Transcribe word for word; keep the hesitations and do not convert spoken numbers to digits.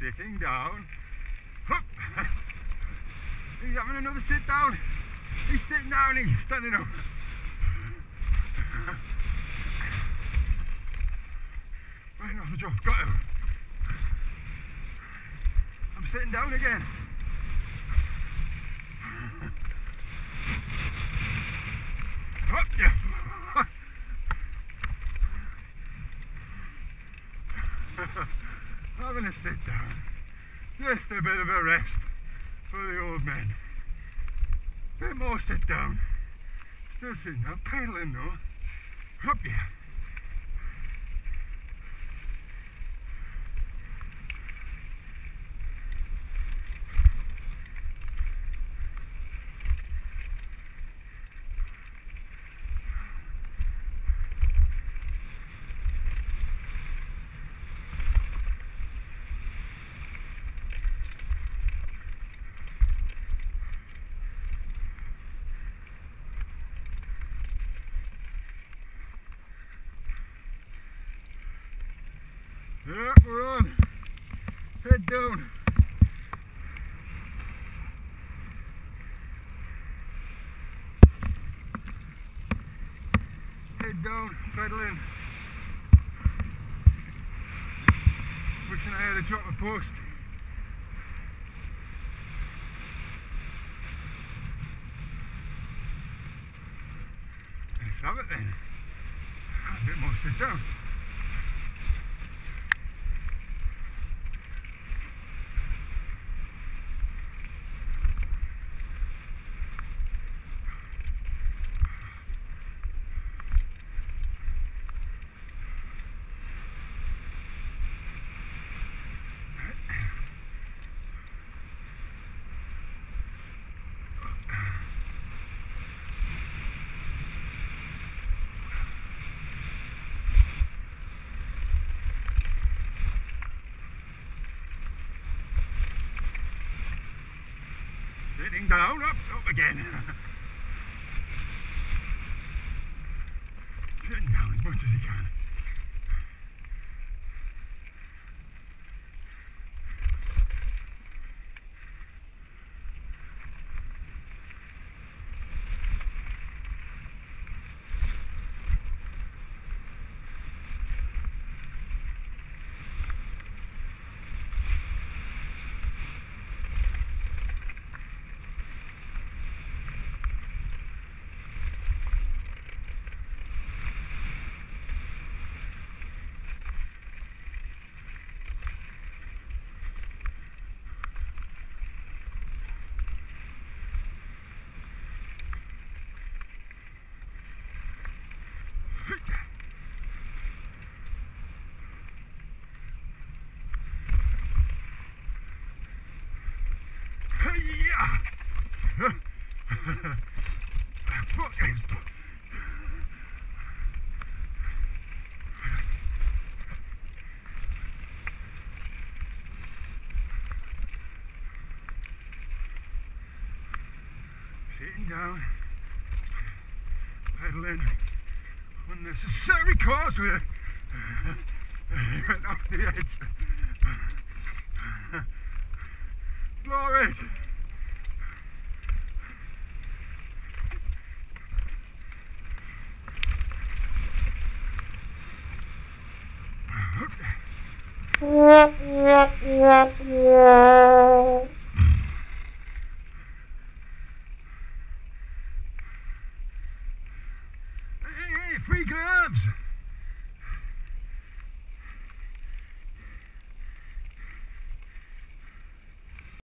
sitting down. Hup. He's having another sit down. He's sitting down, he's standing up. Right off the jump, got him. I'm sitting down again. Up, yeah. Having a sit down. Just a bit of a rest for the old men. Bit more sit down. Still sitting down, paddling though. Up, yeah. Yeah, we're on. Head down. Head down, pedaling. Wishing I had a drop of post. Let's have it then. A bit more sit down. Sitting down, up, up again. Sitting down as much as he can. Sitting down, pedaling unnecessary causeway. Went off the edge. Glory! Hey, hey, free gloves!